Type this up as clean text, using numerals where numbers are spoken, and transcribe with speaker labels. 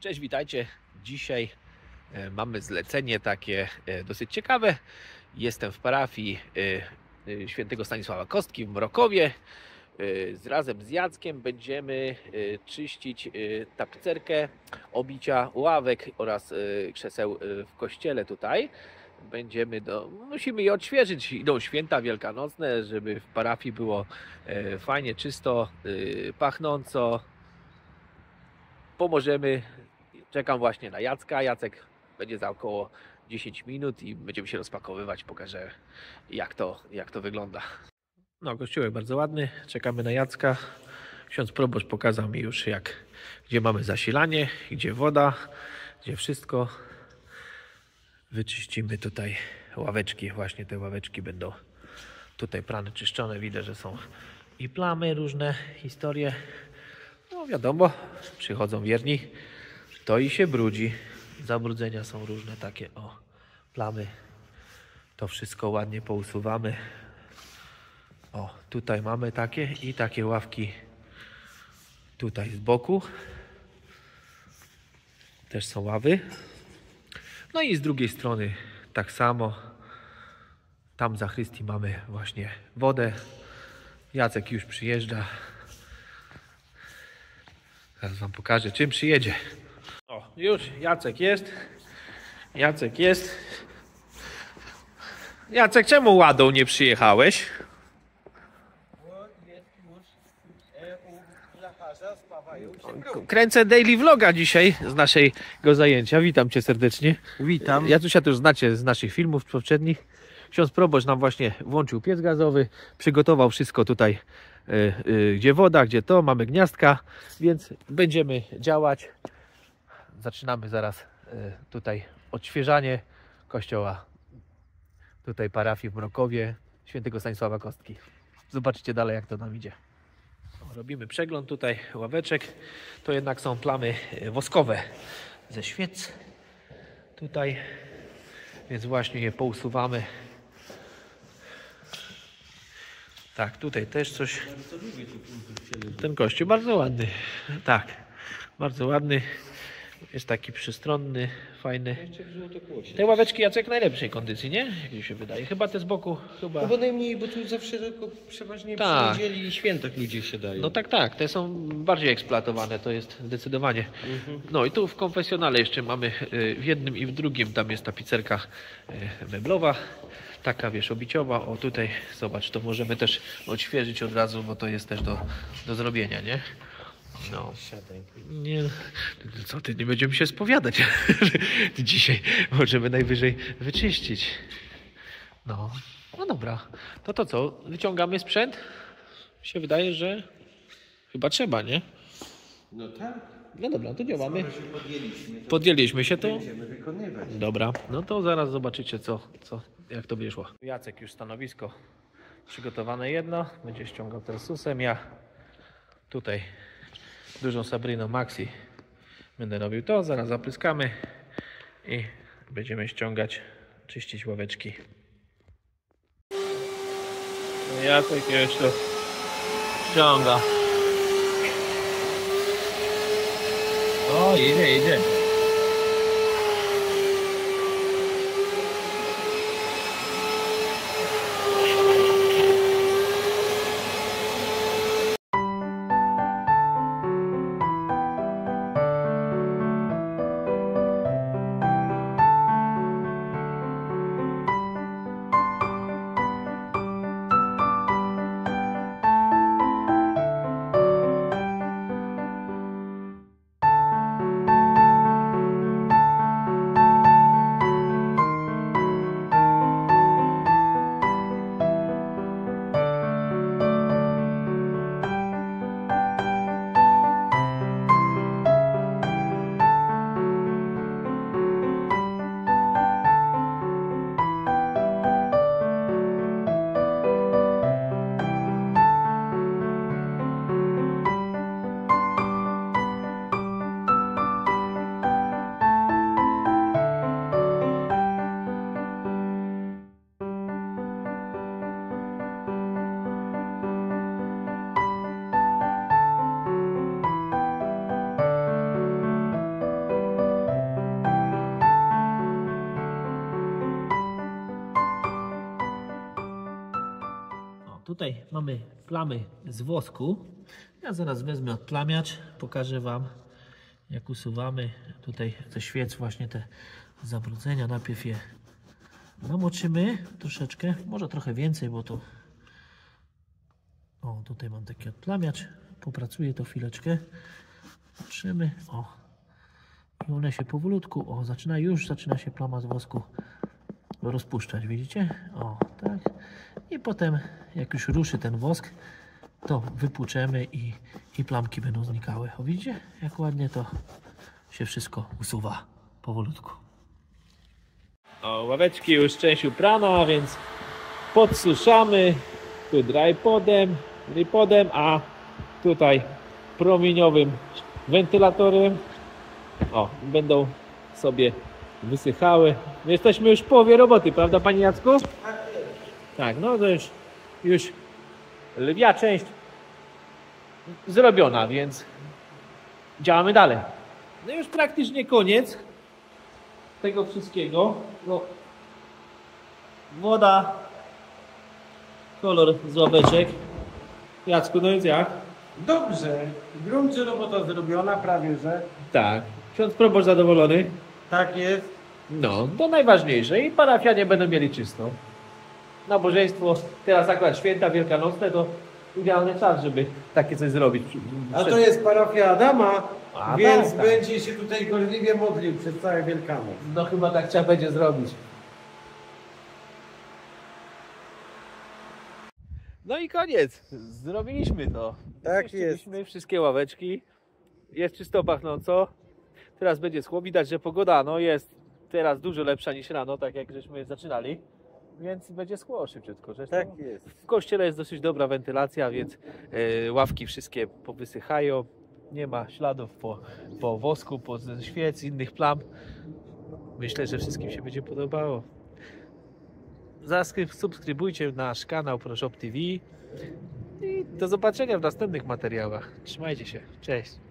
Speaker 1: Cześć, witajcie. Dzisiaj mamy zlecenie takie dosyć ciekawe. Jestem w parafii świętego Stanisława Kostki w Mrokowie. Razem z Jackiem będziemy czyścić tapicerkę, obicia ławek oraz krzeseł w kościele tutaj. Musimy je odświeżyć. Idą święta wielkanocne, żeby w parafii było fajnie, czysto, pachnąco. Pomożemy. Czekam właśnie na Jacka. Jacek będzie za około 10 minut i będziemy się rozpakowywać. Pokażę jak to wygląda. No, kościółek bardzo ładny. Czekamy na Jacka. Ksiądz proboszcz pokazał mi już gdzie mamy zasilanie, gdzie woda, gdzie wszystko. Wyczyścimy tutaj ławeczki. Właśnie te ławeczki będą tutaj prane, czyszczone. Widać, że są i plamy, różne historie. No wiadomo, przychodzą wierni, to i się brudzi. Zabrudzenia są różne takie, plamy. To wszystko ładnie pousuwamy. Tutaj mamy takie i takie ławki tutaj z boku. Też są ławy. No i z drugiej strony tak samo. Tam za Chrystii mamy właśnie wodę. Jacek już przyjeżdża. Zaraz wam pokażę, czym przyjedzie. Już Jacek jest. Jacek, czemu ładą nie przyjechałeś? Kręcę daily vloga dzisiaj z naszego zajęcia. Witam cię serdecznie.
Speaker 2: Witam.
Speaker 1: Jacusia też znacie z naszych filmów poprzednich. Ksiądz proboszcz nam właśnie włączył piec gazowy, przygotował wszystko tutaj, gdzie woda, gdzie to, mamy gniazdka, więc będziemy działać. Zaczynamy zaraz tutaj odświeżanie kościoła, tutaj parafii w Mrokowie świętego Stanisława Kostki. Zobaczcie dalej, jak to nam idzie. Robimy przegląd tutaj ławeczek. To jednak są plamy woskowe ze świec tutaj, więc właśnie je pousuwamy. Tak, tutaj też coś. Ten kościół bardzo ładny. Tak, bardzo ładny. Jest taki przystronny, fajny. Te ławeczki, Jacek, najlepszej kondycji, nie? Jak mi się wydaje. Chyba te z boku, chyba.
Speaker 2: No bo najmniej, bo tu zawsze tylko przeważnie
Speaker 1: Tak.
Speaker 2: przy niedzieli i świętach ludzie siadają.
Speaker 1: No tak, te są bardziej eksploatowane, to jest zdecydowanie. No i tu w konfesjonale jeszcze mamy w jednym i w drugim, tam jest tapicerka meblowa, taka wiesz, obiciowa. Tutaj zobacz, to możemy też odświeżyć od razu, bo to jest też do zrobienia, nie? No. Nie, co ty, nie będziemy się spowiadać. Dzisiaj możemy najwyżej wyczyścić. No dobra. To co? Wyciągamy sprzęt? Mi się wydaje, że chyba trzeba, nie?
Speaker 2: No tak.
Speaker 1: No dobra, to działamy.
Speaker 2: Podjęliśmy.
Speaker 1: Podjęliśmy się, to
Speaker 2: Będziemy wykonywać.
Speaker 1: dobra. No to zaraz zobaczycie jak to wyszło. Jacek już stanowisko przygotowane jedno. Będzie ściągał teraz susem. Ja tutaj dużą Sabriną Maxi będę robił to. Zaraz zapryskamy i będziemy ściągać, czyścić ławeczki. Jacek jeszcze ściąga. O, idzie. tutaj mamy plamy z wosku. Ja zaraz wezmę odplamiacz, pokażę Wam, jak usuwamy tutaj ze świec właśnie te zabrudzenia. Najpierw je namoczymy troszeczkę, może trochę więcej, bo to... O, tutaj mam taki odplamiacz, popracuję to chwileczkę. Patrzymy, o. I one się powolutku, o, zaczyna się plama z wosku rozpuszczać, widzicie? O, tak. I potem, jak już ruszy ten wosk, to wypłuczemy i plamki będą znikały. O, widzicie? Jak ładnie to się wszystko usuwa powolutku. O, ławeczki już część uprana, więc podsuszamy. Tu drypodem, a tutaj promieniowym wentylatorem. O, będą sobie wysychały. My jesteśmy już w połowie roboty, prawda, Panie Jacku? Tak, no to już lwia część zrobiona, więc działamy dalej. No już praktycznie koniec tego wszystkiego. No, woda, kolor z ławeczek. Jacku, no jest jak?
Speaker 3: Dobrze, w gruncie robota zrobiona, prawie że.
Speaker 1: Tak. Ksiądz proboszcz zadowolony?
Speaker 3: Tak jest.
Speaker 1: No, to najważniejsze. I parafianie będą mieli czysto. Nabożeństwo, teraz akurat święta wielkanocne, to idealny czas, żeby takie coś zrobić.
Speaker 3: A to jest parafia Adama,
Speaker 1: A,
Speaker 3: więc
Speaker 1: tak, tak.
Speaker 3: będzie się tutaj gorliwie modlił przez całe Wielkanoc.
Speaker 1: No chyba tak trzeba będzie zrobić. No i koniec. Zrobiliśmy to.
Speaker 3: Tak
Speaker 1: Wyczyściliśmy wszystkie ławeczki. Jest czysto pachnąco. Teraz będzie schło. Widać, że pogoda no jest teraz dużo lepsza niż rano, tak jak żeśmy zaczynali. Więc będzie schło szybciutko. Zresztą
Speaker 3: Tak jest.
Speaker 1: w kościele jest dosyć dobra wentylacja, więc ławki wszystkie powysychają. Nie ma śladów po wosku, po świec, innych plam. Myślę, że wszystkim się będzie podobało. Subskrybujcie nasz kanał ProShop TV i do zobaczenia w następnych materiałach. Trzymajcie się. Cześć.